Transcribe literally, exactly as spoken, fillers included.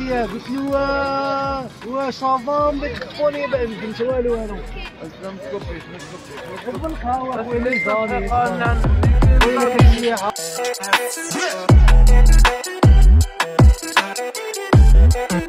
عليا قلت له وا وا صافا ما تخفوني ما فهمت والو انا ما تكبيش ما تكبيش قبلك ها هو خويا صافي قالنا خويا كتجي